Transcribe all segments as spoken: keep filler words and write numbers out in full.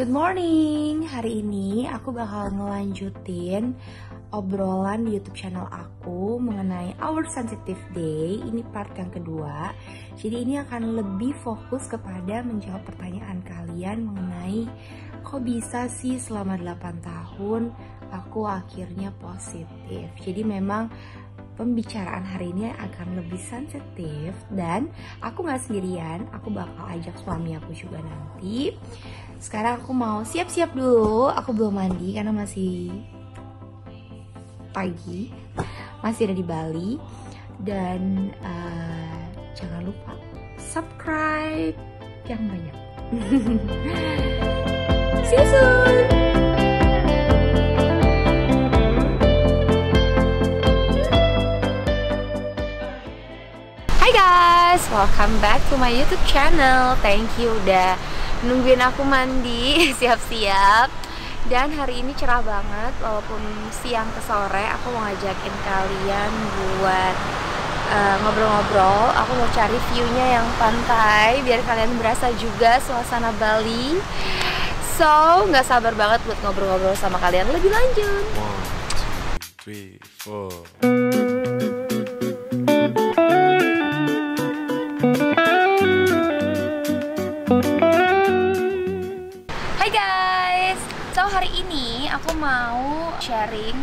Good morning. Hari ini aku bakal ngelanjutin obrolan di YouTube channel aku mengenai Our Sensitive Day. Ini part yang kedua. Jadi ini akan lebih fokus kepada menjawab pertanyaan kalian mengenai kok bisa sih selama delapan tahun aku akhirnya positif. Jadi memang pembicaraan hari ini akan lebih sensitif dan aku gak sendirian, aku bakal ajak suami aku juga nanti. Sekarang aku mau siap-siap dulu, aku belum mandi karena masih pagi, masih ada di Bali. Dan uh, jangan lupa subscribe yang banyak. See you soon. Hai guys, welcome back to my YouTube channel. Thank you udah nungguin aku mandi, siap-siap. Dan hari ini cerah banget, walaupun siang ke sore aku mau ngajakin kalian buat uh, ngobrol-ngobrol. Aku mau cari view-nya yang pantai, biar kalian berasa juga suasana Bali. So, nggak sabar banget buat ngobrol-ngobrol sama kalian lebih lanjut. One, two, three, four. So hari ini aku mau sharing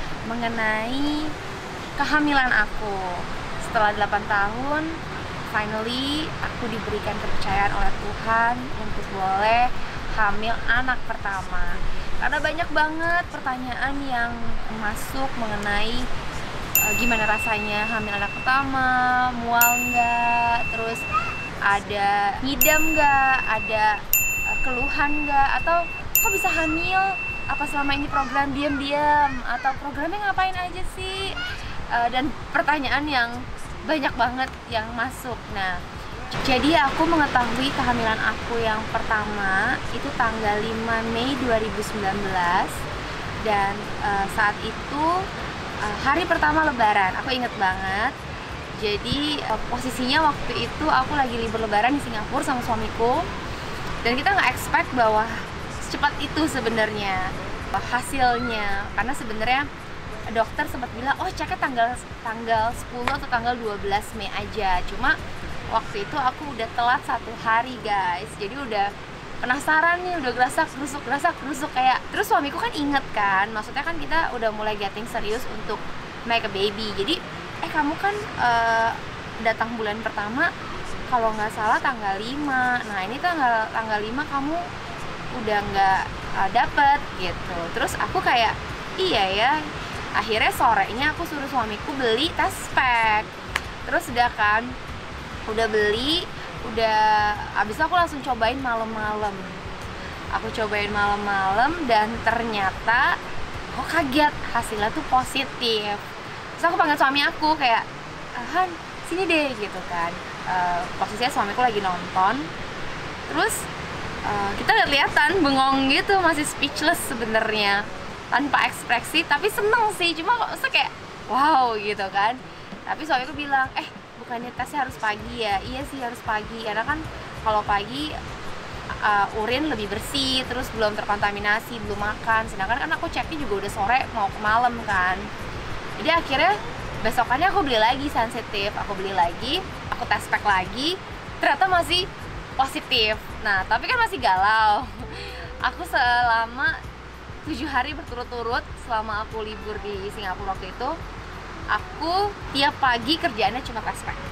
mengenai kehamilan aku. Setelah delapan tahun, finally aku diberikan kepercayaan oleh Tuhan untuk boleh hamil anak pertama. Karena banyak banget pertanyaan yang masuk mengenai uh, gimana rasanya hamil anak pertama, mual nggak, terus ada ngidam nggak, ada uh, keluhan nggak, atau kok bisa hamil? Apa selama ini program diam-diam? Atau programnya ngapain aja sih? Uh, dan pertanyaan yang banyak banget yang masuk. Nah, jadi aku mengetahui kehamilan aku yang pertama itu tanggal lima Mei dua ribu sembilan belas. Dan uh, saat itu uh, hari pertama lebaran, aku inget banget. Jadi uh, posisinya waktu itu aku lagi libur lebaran di Singapura sama suamiku. Dan kita nggak expect bahwa cepat itu sebenarnya hasilnya, karena sebenarnya dokter sempat bilang oh ceknya tanggal tanggal sepuluh atau tanggal dua belas Mei aja. Cuma waktu itu aku udah telat satu hari guys, jadi udah penasaran nih, udah gerasak gerusuk gerasak gerusuk kayak. Terus suamiku kan inget kan, maksudnya kan kita udah mulai getting serius untuk make a baby. Jadi eh kamu kan uh, datang bulan pertama kalau nggak salah tanggal lima. Nah ini tanggal tanggal lima kamu udah nggak uh, dapet gitu. Terus aku kayak iya ya. Akhirnya sorenya aku suruh suamiku beli tes pack. Terus udah kan, udah beli, udah abis itu aku langsung cobain malam-malam. Aku cobain malam-malam dan ternyata aku kaget hasilnya tuh positif. Terus aku panggil suami aku kayak, Han sini deh gitu kan. Uh, posisinya suamiku lagi nonton. Terus Uh, kita lihat-lihatan bengong gitu, masih speechless sebenarnya, tanpa ekspresi, tapi seneng sih. Cuma kok kayak wow gitu kan. Tapi suamiku bilang, eh bukannya tesnya harus pagi ya? Iya sih harus pagi, karena kan kalau pagi uh, urin lebih bersih, terus belum terkontaminasi, belum makan. Sedangkan kan aku ceknya juga udah sore mau ke malam kan. Jadi akhirnya besokannya aku beli lagi sensitif, aku beli lagi, aku tes pack lagi, ternyata masih positif. Nah, tapi kan masih galau. Aku selama tujuh hari berturut-turut selama aku libur di Singapura waktu itu, aku tiap pagi kerjaannya cuma tes pack.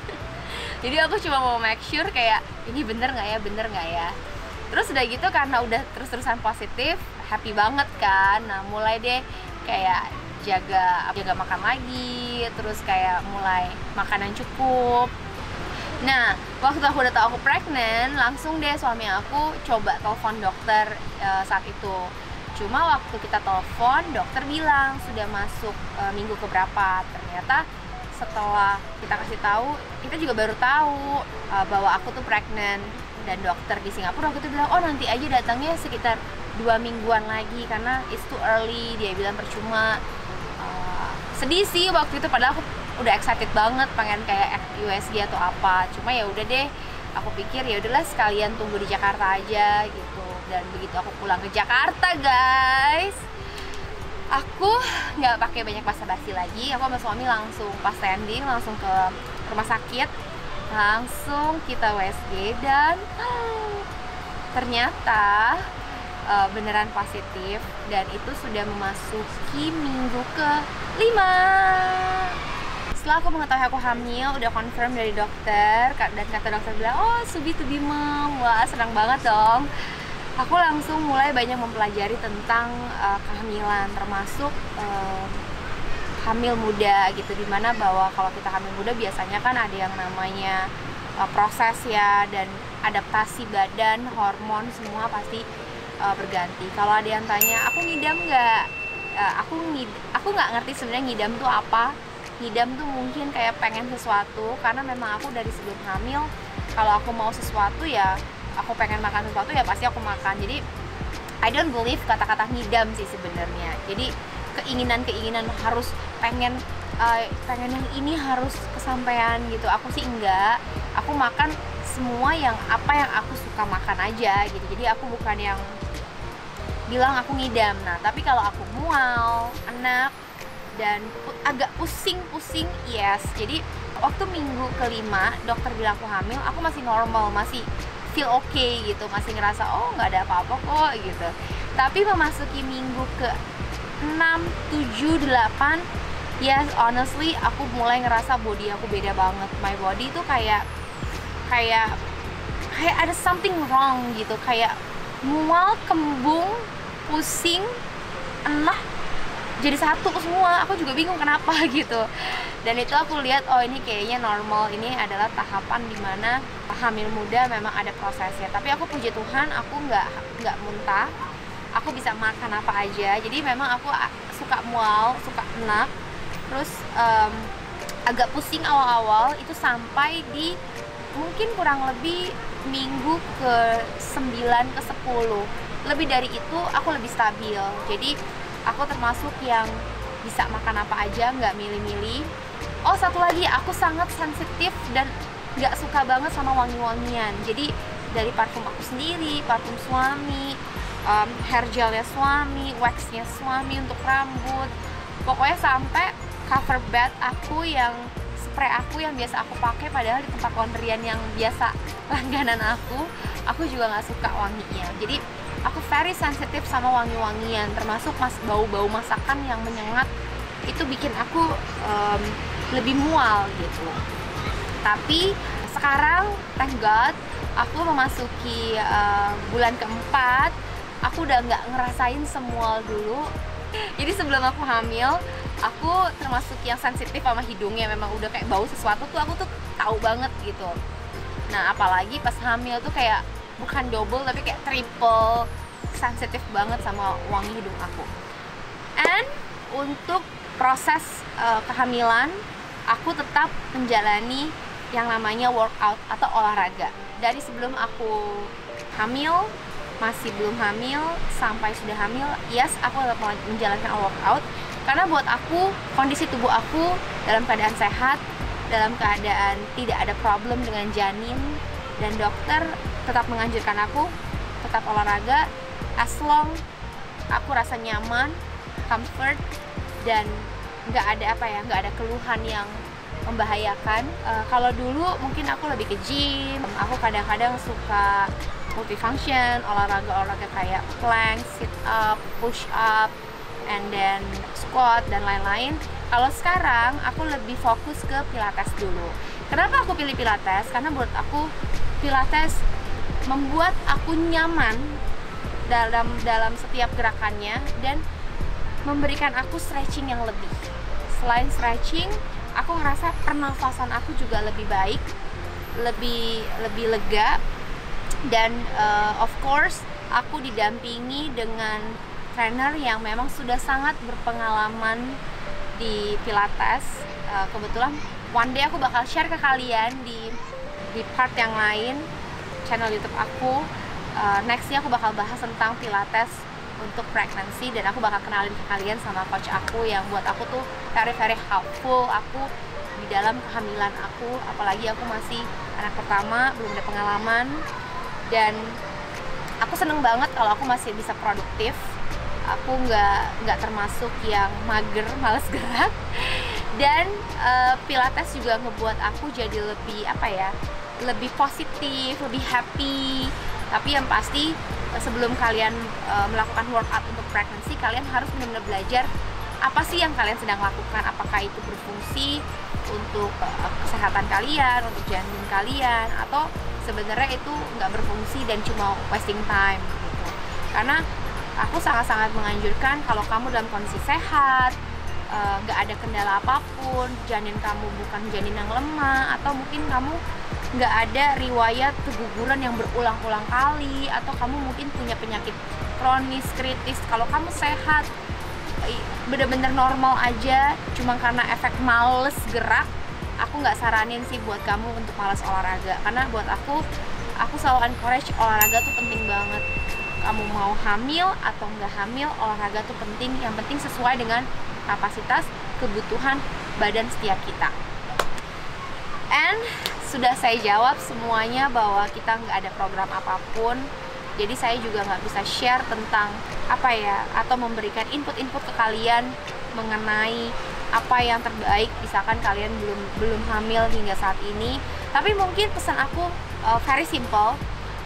Jadi aku cuma mau make sure kayak ini bener nggak ya, bener nggak ya. Terus udah gitu karena udah terus-terusan positif, happy banget kan. Nah, mulai deh kayak jaga jaga makan lagi, terus kayak mulai makan yang cukup. Nah, waktu aku udah tahu aku pregnant, langsung deh suami aku coba telepon dokter e, saat itu. Cuma waktu kita telepon, dokter bilang sudah masuk e, minggu keberapa. Ternyata setelah kita kasih tahu, kita juga baru tahu e, bahwa aku tuh pregnant. Dan dokter di Singapura waktu itu bilang, oh nanti aja datangnya sekitar dua mingguan lagi karena it's too early. Dia bilang percuma. E, sedih sih waktu itu, padahal aku udah excited banget pengen kayak U S G atau apa. Cuma ya udah deh, aku pikir ya udahlah sekalian tunggu di Jakarta aja gitu. Dan begitu aku pulang ke Jakarta guys, aku nggak pakai banyak basa-basi lagi. Aku sama suami langsung pas landing langsung ke rumah sakit, langsung kita U S G dan uh, ternyata uh, beneran positif, dan itu sudah memasuki minggu ke lima. Setelah aku mengetahui aku hamil, udah confirm dari dokter, dan kata dokter bilang, oh Subi to be mom, wah senang banget dong. Aku langsung mulai banyak mempelajari tentang uh, kehamilan, termasuk uh, hamil muda gitu, dimana bahwa kalau kita hamil muda biasanya kan ada yang namanya uh, proses ya, dan adaptasi badan, hormon semua pasti uh, berganti. Kalau ada yang tanya, aku ngidam nggak? Uh, aku ngid aku nggak ngerti sebenarnya ngidam tuh apa. Ngidam tuh mungkin kayak pengen sesuatu, karena memang aku dari sebelum hamil, kalau aku mau sesuatu ya, aku pengen makan sesuatu ya pasti aku makan. Jadi I don't believe kata-kata ngidam sih sebenarnya. Jadi keinginan-keinginan harus pengen uh, pengen yang ini harus kesampaian gitu, aku sih enggak. Aku makan semua yang apa yang aku suka makan aja gitu. Jadi aku bukan yang bilang aku ngidam. Nah tapi kalau aku mual, enak, dan agak pusing-pusing, yes. Jadi waktu minggu kelima dokter bilang aku hamil, aku masih normal, masih feel okay gitu, masih ngerasa oh nggak ada apa-apa kok gitu. Tapi memasuki minggu ke enam, tujuh, delapan, yes honestly aku mulai ngerasa body aku beda banget. My body tuh kayak kayak kayak ada something wrong gitu, kayak mual, kembung, pusing, enak, jadi satu semua. Aku juga bingung kenapa gitu. Dan itu aku lihat, oh ini kayaknya normal, ini adalah tahapan dimana hamil muda memang ada prosesnya. Tapi aku puji Tuhan, aku nggak nggak muntah, aku bisa makan apa aja. Jadi memang aku suka mual, suka enak, terus um, agak pusing awal-awal itu sampai di mungkin kurang lebih minggu ke sembilan ke sepuluh. Lebih dari itu aku lebih stabil. Jadi aku termasuk yang bisa makan apa aja, nggak milih-milih. Oh satu lagi, aku sangat sensitif dan nggak suka banget sama wangi-wangian. Jadi dari parfum aku sendiri, parfum suami, um, hair gelnya suami, waxnya suami untuk rambut, pokoknya sampai cover bed aku yang spray aku yang biasa aku pakai, padahal di tempat laundryan yang biasa langganan aku, aku juga nggak suka wanginya. Jadi aku very sensitif sama wangi-wangian, termasuk mas bau-bau masakan yang menyengat, itu bikin aku um, lebih mual gitu. Tapi sekarang thank God aku memasuki uh, bulan keempat, aku udah nggak ngerasain semual dulu. Jadi sebelum aku hamil, aku termasuk yang sensitif sama hidungnya, memang udah kayak bau sesuatu tuh aku tuh tahu banget gitu. Nah apalagi pas hamil tuh kayak bukan double tapi kayak triple sensitif banget sama wangi hidung aku. And untuk proses uh, kehamilan, aku tetap menjalani yang namanya workout atau olahraga. Dari sebelum aku hamil, masih belum hamil, sampai sudah hamil, yes aku tetap menjalankan workout. Karena buat aku, kondisi tubuh aku dalam keadaan sehat, dalam keadaan tidak ada problem dengan janin, dan dokter tetap menganjurkan aku tetap olahraga as long aku rasa nyaman, comfort, dan nggak ada apa ya, nggak ada keluhan yang membahayakan. Uh, kalau dulu mungkin aku lebih ke gym, aku kadang-kadang suka multifunction, olahraga-olahraga kayak plank, sit up, push up, and then squat dan lain-lain. Kalau sekarang aku lebih fokus ke pilates dulu. Kenapa aku pilih pilates? Karena buat aku pilates membuat aku nyaman dalam dalam setiap gerakannya dan memberikan aku stretching yang lebih. Selain stretching, aku ngerasa pernafasan aku juga lebih baik, lebih lebih lega, dan uh, of course aku didampingi dengan trainer yang memang sudah sangat berpengalaman di pilates. Uh, kebetulan one day aku bakal share ke kalian di di part yang lain channel YouTube aku. Uh, nextnya aku bakal bahas tentang pilates untuk pregnancy, dan aku bakal kenalin ke kalian sama coach aku yang buat aku tuh very very helpful aku di dalam kehamilan aku, apalagi aku masih anak pertama, belum ada pengalaman. Dan Aku seneng banget kalau aku masih bisa produktif. Aku nggak nggak termasuk yang mager, males gerak. Dan uh, Pilates juga ngebuat aku jadi lebih apa ya, lebih positif, lebih happy. Tapi yang pasti sebelum kalian uh, melakukan workout untuk pregnancy, kalian harus benar-benar belajar apa sih yang kalian sedang lakukan. Apakah itu berfungsi untuk uh, kesehatan kalian, untuk janin kalian, atau sebenarnya itu nggak berfungsi dan cuma wasting time gitu. Karena aku sangat-sangat menganjurkan kalau kamu dalam kondisi sehat, nggak uh, ada kendala apapun, janin kamu bukan janin yang lemah, atau mungkin kamu nggak ada riwayat keguguran yang berulang-ulang kali, atau kamu mungkin punya penyakit kronis kritis. Kalau kamu sehat, bener-bener normal aja, cuma karena efek males gerak, aku nggak saranin sih buat kamu untuk malas olahraga. Karena buat aku, aku selalu encourage olahraga tuh penting banget. Kamu mau hamil atau nggak hamil, olahraga tuh penting. Yang penting sesuai dengan kapasitas kebutuhan badan setiap kita. And sudah saya jawab semuanya bahwa kita nggak ada program apapun. Jadi saya juga nggak bisa share tentang apa ya, atau memberikan input-input ke kalian mengenai apa yang terbaik misalkan kalian belum belum hamil hingga saat ini. Tapi mungkin pesan aku uh, very simple.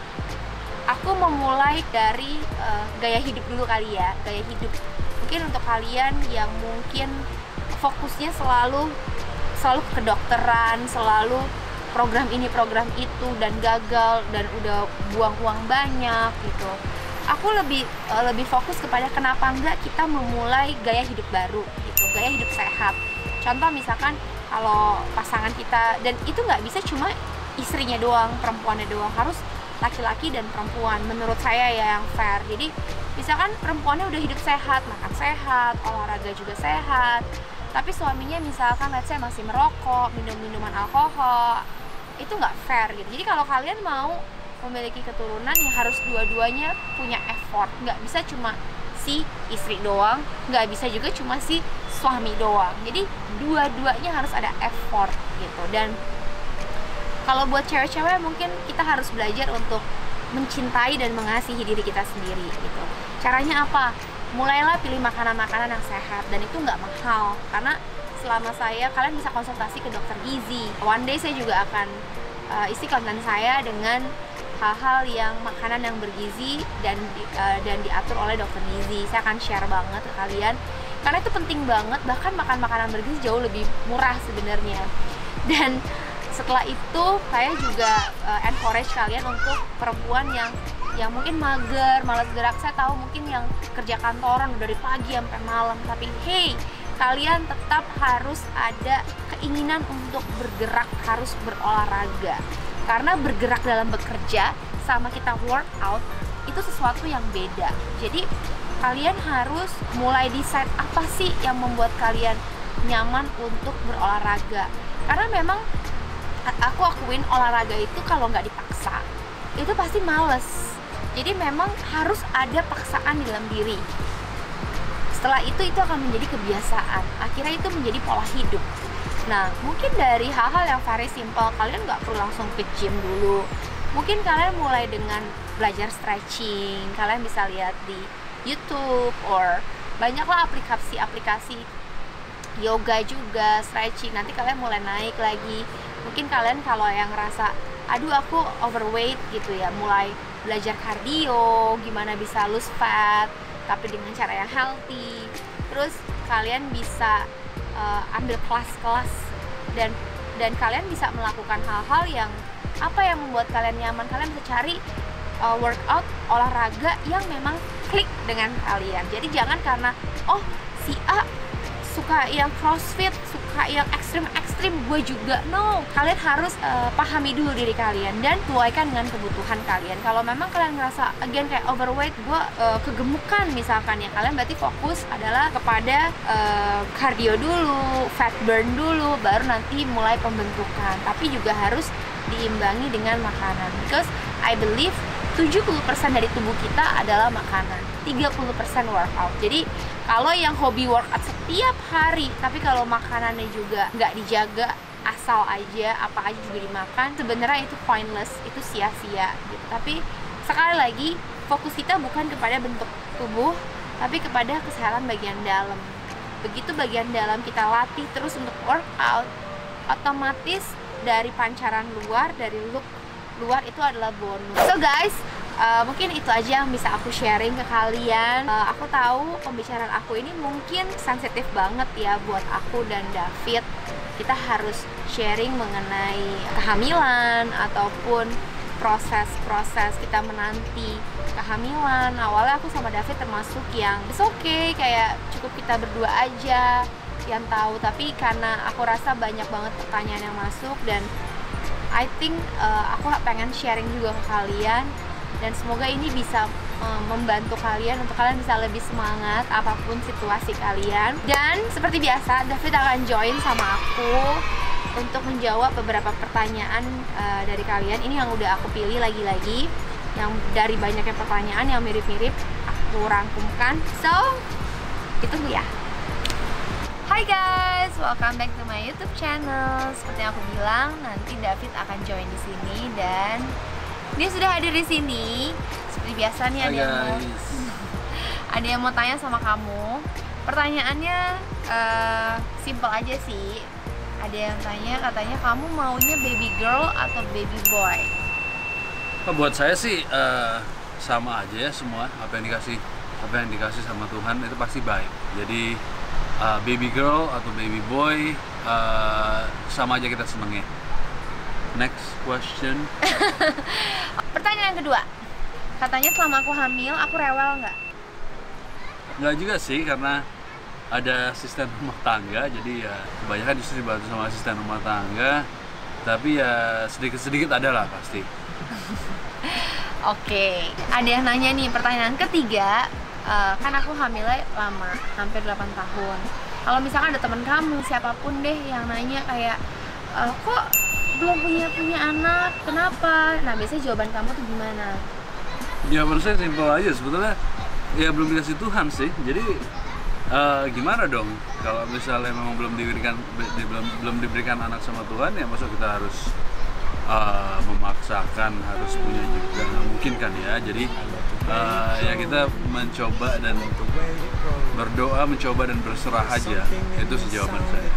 Aku memulai dari uh, gaya hidup dulu kali ya, gaya hidup. Mungkin untuk kalian yang mungkin fokusnya selalu selalu ke kedokteran, selalu program ini program itu dan gagal dan udah buang uang banyak gitu. Aku lebih uh, lebih fokus kepada kenapa enggak kita memulai gaya hidup baru gitu, gaya hidup sehat. Contoh misalkan kalau pasangan kita, dan itu nggak bisa cuma istrinya doang, perempuannya doang, harus laki-laki dan perempuan, menurut saya ya yang fair. Jadi misalkan perempuannya udah hidup sehat, makan sehat, olahraga juga sehat, tapi suaminya misalkan let's say masih merokok, minum minuman alkohol, itu nggak fair gitu. Jadi kalau kalian mau memiliki keturunan, ya harus dua-duanya punya effort. Nggak bisa cuma si istri doang, nggak bisa juga cuma si suami doang. Jadi dua-duanya harus ada effort gitu. Dan kalau buat cewek-cewek mungkin kita harus belajar untuk mencintai dan mengasihi diri kita sendiri gitu. Caranya apa? Mulailah pilih makanan-makanan yang sehat, dan itu nggak mahal. Karena selama saya, kalian bisa konsultasi ke dokter gizi. One day saya juga akan uh, isi konten saya dengan hal-hal yang makanan yang bergizi dan di, uh, dan diatur oleh dokter gizi. Saya akan share banget ke kalian karena itu penting banget. Bahkan makan makanan bergizi jauh lebih murah sebenarnya. Dan setelah itu saya juga uh, encourage kalian untuk perempuan yang yang mungkin mager, malas gerak. Saya tahu mungkin yang kerja kantoran dari pagi sampai malam, tapi hey, kalian tetap harus ada keinginan untuk bergerak, harus berolahraga. Karena bergerak dalam bekerja sama kita workout itu sesuatu yang beda. Jadi kalian harus mulai decide apa sih yang membuat kalian nyaman untuk berolahraga. Karena memang aku akuin olahraga itu kalau nggak dipaksa itu pasti males. Jadi memang harus ada paksaan di dalam diri. Setelah itu itu akan menjadi kebiasaan. Akhirnya itu menjadi pola hidup. Nah, mungkin dari hal-hal yang very simple, kalian nggak perlu langsung ke gym dulu. Mungkin kalian mulai dengan belajar stretching. Kalian bisa lihat di YouTube, or banyaklah aplikasi-aplikasi yoga juga, stretching. Nanti kalian mulai naik lagi. Mungkin kalian kalau yang ngerasa, aduh aku overweight gitu ya, mulai belajar cardio, gimana bisa lose fat tapi dengan cara yang healthy. Terus kalian bisa uh, ambil kelas-kelas dan dan kalian bisa melakukan hal-hal yang apa yang membuat kalian nyaman. Kalian bisa cari uh, workout, olahraga yang memang klik dengan kalian. Jadi jangan karena oh si A suka yang crossfit, suka yang ekstrim-ekstrim, gue juga. No, kalian harus uh, pahami dulu diri kalian dan sesuaikan dengan kebutuhan kalian. Kalau memang kalian ngerasa again kayak overweight, gue uh, kegemukan misalkan, ya kalian berarti fokus adalah kepada uh, cardio dulu, fat burn dulu, baru nanti mulai pembentukan. Tapi juga harus diimbangi dengan makanan, because I believe tujuh puluh persen dari tubuh kita adalah makanan, tiga puluh persen workout. Jadi kalau yang hobi workout setiap hari, tapi kalau makanannya juga nggak dijaga, asal aja, apa aja juga dimakan, sebenarnya itu pointless, itu sia-sia gitu. Tapi sekali lagi, fokus kita bukan kepada bentuk tubuh, tapi kepada kesehatan bagian dalam. Begitu bagian dalam kita latih terus untuk workout, otomatis dari pancaran luar, dari look luar itu adalah bonus. So guys, uh, mungkin itu aja yang bisa aku sharing ke kalian. Uh, aku tahu pembicaraan aku ini mungkin sensitif banget ya buat aku dan David. Kita harus sharing mengenai kehamilan ataupun proses-proses kita menanti kehamilan. Awalnya aku sama David termasuk yang it's okay, kayak cukup kita berdua aja yang tahu. Tapi karena aku rasa banyak banget pertanyaan yang masuk, dan I think uh, aku pengen sharing juga ke kalian, dan semoga ini bisa um, membantu kalian untuk kalian bisa lebih semangat apapun situasi kalian. Dan seperti biasa, David akan join sama aku untuk menjawab beberapa pertanyaan uh, dari kalian. Ini yang udah aku pilih lagi-lagi, yang dari banyaknya pertanyaan yang mirip-mirip aku rangkumkan. So, ditunggu ya. Hai guys, welcome back to my YouTube channel. Seperti yang aku bilang, nanti David akan join di sini dan dia sudah hadir di sini. Seperti biasa nih, ada yang mau ada yang mau tanya sama kamu. Pertanyaannya uh, simple aja sih. Ada yang tanya, katanya kamu maunya baby girl atau baby boy? Buat saya sih uh, sama aja ya semua. Apa yang dikasih apa yang dikasih sama Tuhan itu pasti baik. Jadi uh, baby girl atau baby boy uh, sama aja kita senengnya. Next question. Pertanyaan yang kedua, katanya selama aku hamil aku rewel nggak? Nggak juga sih, karena ada asisten rumah tangga, jadi ya kebanyakan justru dibantu sama asisten rumah tangga. Tapi ya sedikit-sedikit ada lah pasti. Oke, ada yang nanya nih, pertanyaan ketiga, uh, kan aku hamilnya lama, hampir delapan tahun. Kalau misalkan ada teman kamu, siapapun deh yang nanya kayak, e, kok belum punya punya anak, kenapa? Nah, biasanya jawaban kamu tuh gimana? Jawaban saya simpel aja sebetulnya, ya belum dikasih Tuhan sih. Jadi uh, gimana dong kalau misalnya memang belum diberikan di, belum belum diberikan anak sama Tuhan, ya masa kita harus uh, memaksakan harus punya juga? Nggak mungkin kan ya. Jadi uh, ya kita mencoba dan berdoa, mencoba dan berserah aja. Itu sih jawaban saya.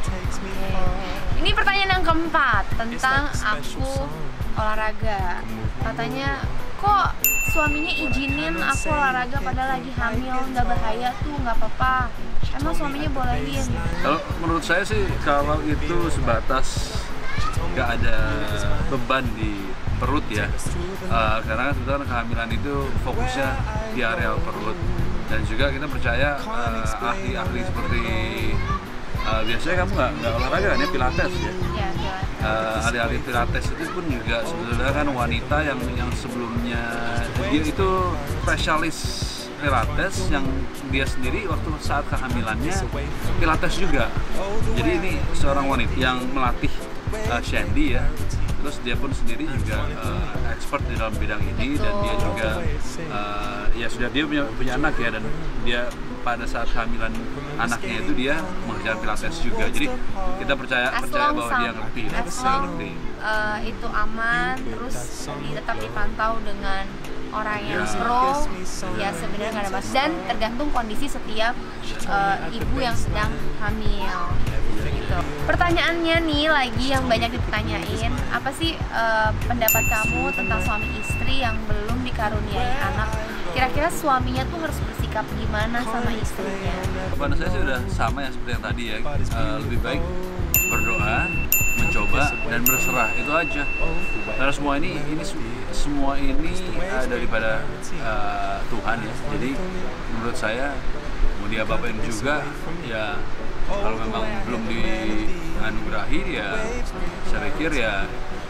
Ini pertanyaan yang keempat tentang aku olahraga. Katanya, kok suaminya izinin aku olahraga padahal lagi hamil, nggak bahaya tuh, nggak apa-apa. Emang suaminya bolehin? Kalau menurut saya sih, kalau itu sebatas nggak ada beban di perut ya, uh, karena kan sebetulnya kehamilan itu fokusnya di area perut. Dan juga kita percaya uh, ahli-ahli seperti uh, biasanya kamu nggak nggak olahraga kan ya, pilates ya. Ya, pilates. Uh, ahli-ahli pilates itu pun juga sebetulnya kan wanita yang yang sebelumnya dia itu spesialis pilates, yang dia sendiri waktu saat kehamilannya pilates juga. Jadi ini seorang wanita yang melatih uh, Shandy ya. Terus dia pun sendiri juga uh, expert di dalam bidang ini. Betul. Dan dia juga uh, ya sudah dia punya, punya anak ya, dan dia pada saat kehamilan anaknya itu dia mengerjakan pilates juga. Jadi kita percaya as percaya bahwa dia ngerti. As long uh, itu aman, terus tetap dipantau dengan orang yang ya. pro, ya sebenarnya nggak ada masalah. Dan tergantung kondisi setiap uh, ibu yang sedang hamil. Gitu. Pertanyaannya nih lagi yang banyak ditanyain, apa sih uh, pendapat kamu tentang suami istri yang belum dikaruniai anak? Kira-kira suaminya tuh harus bersikap gimana sama istrinya? Pada saya sudah sama ya seperti yang tadi ya, uh, lebih baik berdoa, mencoba dan berserah, itu aja. Karena semua ini ini semua ini uh, daripada uh, Tuhan ya. Jadi menurut saya mau dia apain juga ya, kalau memang belum dianugerahi ya saya pikir ya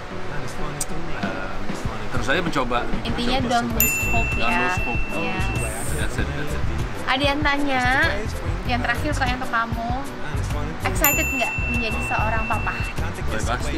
uh, terus saya mencoba. Intinya mencoba. don't lose hope ya. Don't lose hope. Yes. That's it, that's it. Ada yang tanya, yang terakhir pertanyaan untuk kamu, excited nggak menjadi seorang papa? Oh, pasti.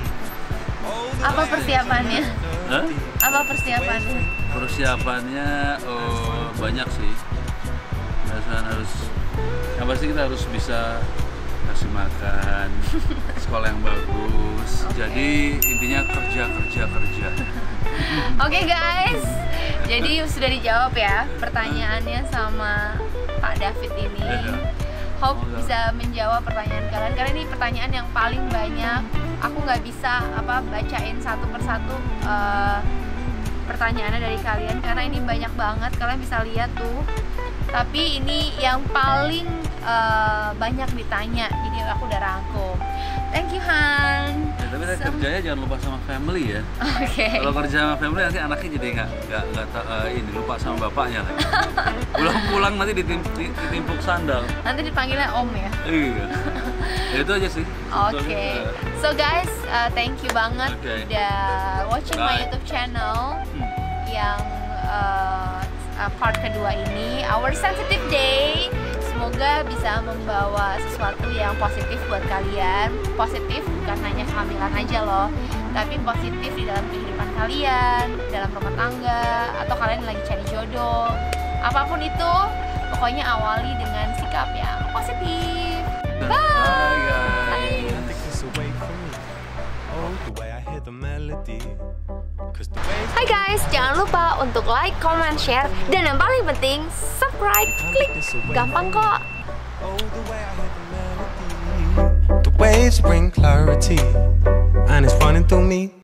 Apa persiapannya? Huh? Apa persiapannya? Persiapannya oh, banyak sih. Biasanya harus, yang pasti kita harus bisa kasih makan, sekolah yang bagus. Okay. Jadi intinya kerja kerja kerja. Oke okay, guys, Jadi sudah dijawab ya pertanyaannya sama Pak David ini. Hope bisa menjawab pertanyaan kalian karena ini pertanyaan yang paling banyak. Aku nggak bisa apa bacain satu persatu uh, pertanyaannya dari kalian karena ini banyak banget, kalian bisa lihat tuh. Tapi ini yang paling uh, banyak ditanya, jadi aku udah rangkum. Thank you Han. Ya, tapi so, kerjanya jangan lupa sama family ya. Oke. Okay. Kalau kerja sama family nanti anaknya jadi nggak nggak nggak uh, ini lupa sama bapaknya kan. Pulang-pulang nanti ditim, ditimpuk sandal. Nanti dipanggilnya Om ya. Iya. Ya, itu aja sih. Oke. Okay. So guys, uh, thank you banget okay. udah watching Bye. my YouTube channel hmm. yang uh, part kedua ini, Our Sensitive Day. Semoga bisa membawa sesuatu yang positif buat kalian. Positif bukan hanya kehamilan aja loh, tapi positif di dalam kehidupan kalian, dalam rumah tangga, atau kalian lagi cari jodoh. Apapun itu, pokoknya awali dengan sikap yang positif. Bye! Bye guys! Hai guys, jangan lupa untuk like, comment, share, dan yang paling penting subscribe, klik, gampang kok. The waves bring clarity, and it's running through me.